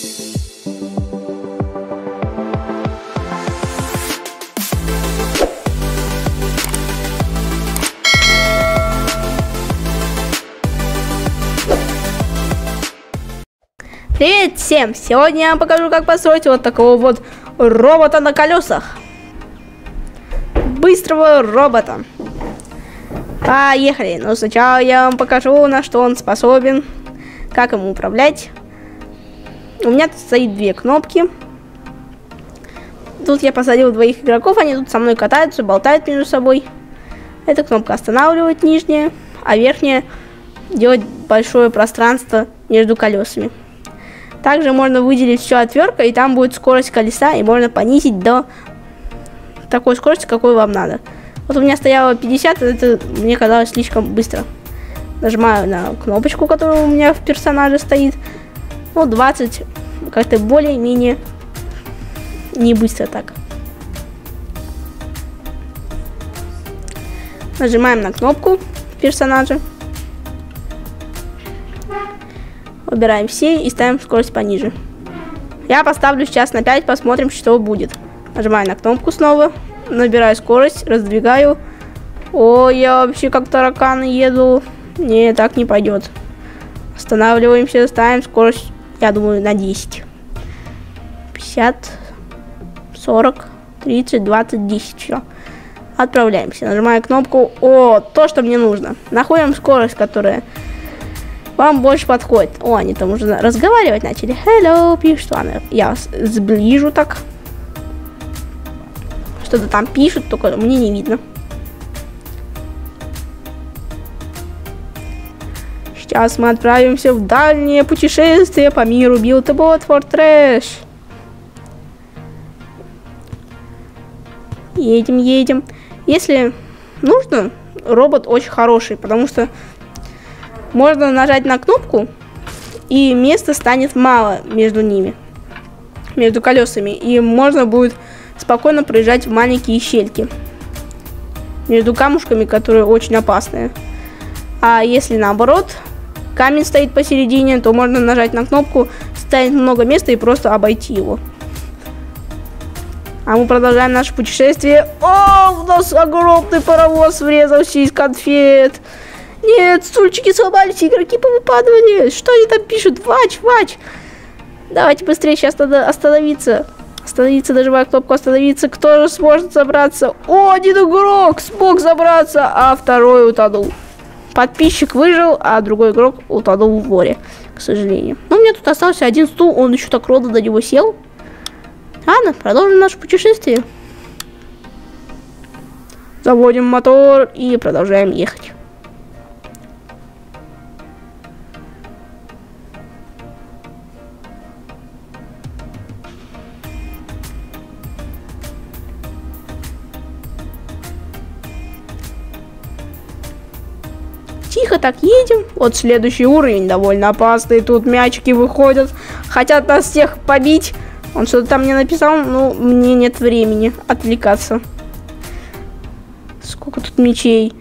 Привет всем! Сегодня я вам покажу, как построить вот такого вот робота на колесах. Быстрого робота. Поехали! Но сначала я вам покажу, на что он способен, как ему управлять. У меня тут стоит две кнопки. Тут я посадил двоих игроков, они тут со мной катаются, болтают между собой. Эта кнопка останавливает нижняя, а верхняя делает большое пространство между колесами. Также можно выделить все отвертка, и там будет скорость колеса, и можно понизить до такой скорости, какой вам надо. Вот у меня стояло 50, это мне казалось слишком быстро. Нажимаю на кнопочку, которая у меня в персонаже стоит. Ну, 20, как-то более-менее не быстро так. Нажимаем на кнопку персонажа. Выбираем все и ставим скорость пониже. Я поставлю сейчас на 5, посмотрим, что будет. Нажимаю на кнопку снова, набираю скорость, раздвигаю. Ой, я вообще как таракан еду. Не, так не пойдет. Останавливаемся, ставим скорость, я думаю, на 10. 50, 40, 30, 20, 10, все. Отправляемся, нажимаю кнопку. О, то, что мне нужно. Находим скорость, которая вам больше подходит. О, они там уже разговаривать начали. Hello, пишут. Ладно, я вас сближу так. Что-то там пишут, только мне не видно. Сейчас мы отправимся в дальнее путешествие по миру Build a Boat for Trash. Едем, едем. Если нужно, робот очень хороший, потому что можно нажать на кнопку, и места станет мало между ними, между колесами, и можно будет спокойно проезжать в маленькие щельки между камушками, которые очень опасные. А если наоборот, камень стоит посередине, то можно нажать на кнопку, станет много места и просто обойти его. А мы продолжаем наше путешествие. О, у нас огромный паровоз врезался из конфет. Нет, стульчики сломались, игроки повыпадывали. Что они там пишут? Вач, вач. Давайте быстрее, сейчас надо остановиться. Остановиться, нажимаю кнопку остановиться. Кто же сможет забраться? О, один игрок смог забраться, а второй утонул. Подписчик выжил, а другой игрок утонул в море, к сожалению. Но у меня тут остался один стул, он еще так ровно на него сел. Ладно, продолжим наше путешествие. Заводим мотор и продолжаем ехать. Тихо так едем. Вот следующий уровень довольно опасный. Тут мячики выходят. Хотят нас всех побить. Он что-то там мне написал, но мне нет времени отвлекаться. Сколько тут мячей.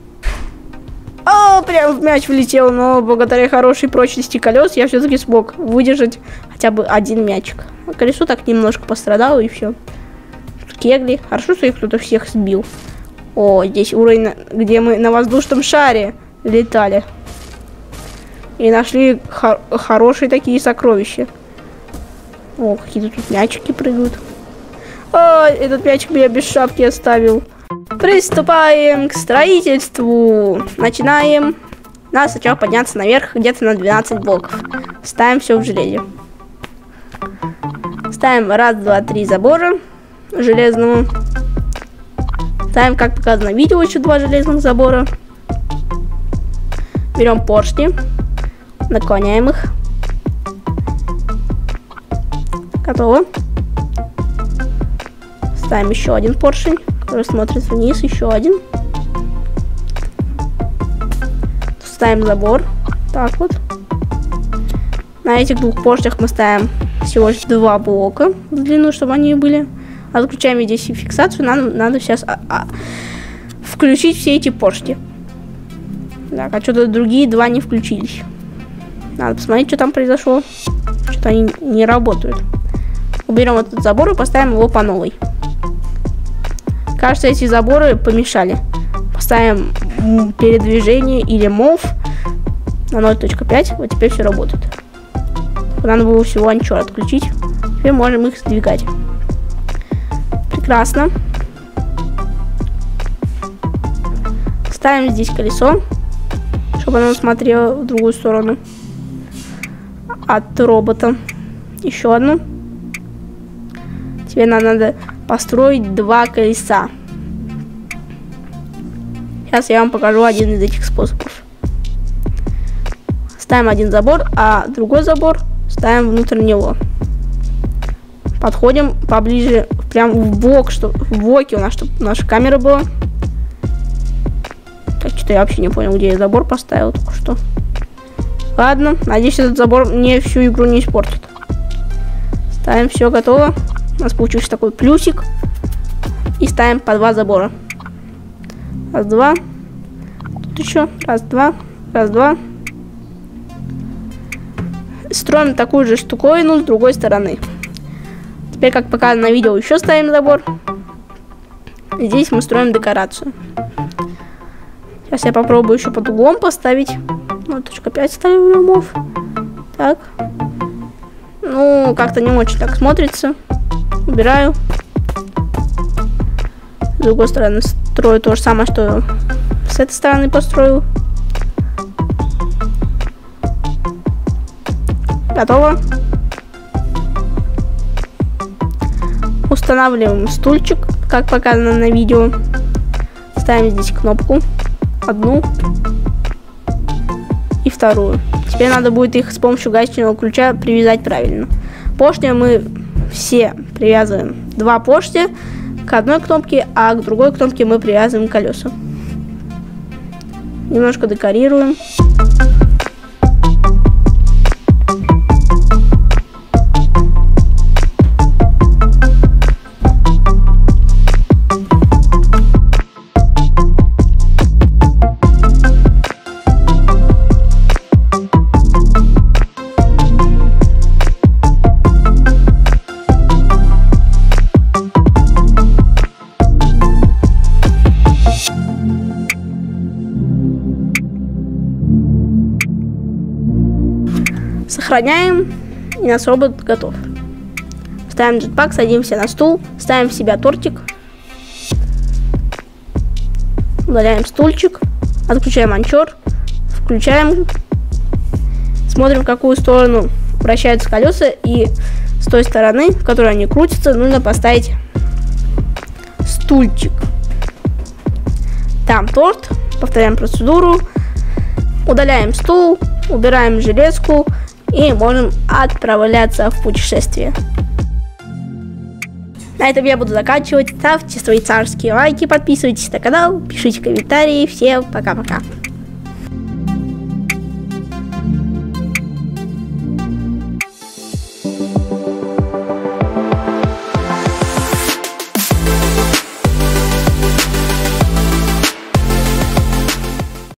О, прям в мяч влетел. Но благодаря хорошей прочности колес я все-таки смог выдержать хотя бы один мячик. Колесо так немножко пострадало и все. Кегли. Хорошо, что их кто-то всех сбил. О, здесь уровень, где мы на воздушном шаре летали. И нашли хорошие такие сокровища. О, какие-то тут мячики прыгают. О, этот мячик меня без шапки оставил. Приступаем к строительству. Начинаем. Надо сначала подняться наверх, где-то на 12 блоков. Ставим все в железе. Ставим 1, 2, 3 забора железного. Ставим, как показано в видео, еще 2 железных забора. Берем поршни, наклоняем их. Готово. Ставим еще один поршень, который смотрит вниз, еще один. Ставим забор. Так вот. На этих 2 поршнях мы ставим всего лишь 2 блока в длину, чтобы они были. Отключаем здесь фиксацию. Надо сейчас включить все эти поршни. Так, а что-то другие 2 не включились. Надо посмотреть, что там произошло. Что что они не работают. Уберем этот забор и поставим его по новой. Кажется, эти заборы помешали. Поставим передвижение или мов на 0.5. Вот теперь все работает. Надо было всего анчор отключить. Теперь можем их сдвигать. Прекрасно. Ставим здесь колесо, чтобы оно смотрело в другую сторону от робота. Еще одну. Теперь нам надо построить 2 колеса. Сейчас я вам покажу один из этих способов. Ставим один забор, а другой забор ставим внутрь него. Подходим поближе, прям в бок, чтобы в боке у нас, чтобы наша камера была. Так, что-то я вообще не понял, где я забор поставил только что. Ладно, надеюсь, этот забор мне всю игру не испортит. Ставим, все готово. У нас получился такой плюсик. И ставим по 2 забора. Раз, два. Тут еще. Раз, два. Раз, два. Строим такую же штуковину с другой стороны. Теперь, как показано на видео, еще ставим забор. Здесь мы строим декорацию. Сейчас я попробую еще под углом поставить. 0.5 ставим умов. Так. Ну, как-то не очень так смотрится. Убираю. С другой стороны строю то же самое, что с этой стороны построил. Готово. Устанавливаем стульчик, как показано на видео. Ставим здесь кнопку. Одну и вторую. Теперь надо будет их с помощью гаечного ключа привязать правильно. Поршни мы все привязываем. 2 поршня к одной кнопке, а к другой кнопке мы привязываем колеса. Немножко декорируем. Сохраняем, и наш робот готов. Ставим джетпак, садимся на стул, ставим в себя тортик, удаляем стульчик, отключаем анчор, включаем, смотрим, в какую сторону вращаются колеса, и с той стороны, в которой они крутятся, нужно поставить стульчик. Там торт, повторяем процедуру, удаляем стул, убираем железку и можем отправляться в путешествие. На этом я буду заканчивать. Ставьте свои царские лайки, подписывайтесь на канал, пишите комментарии. Всем пока-пока.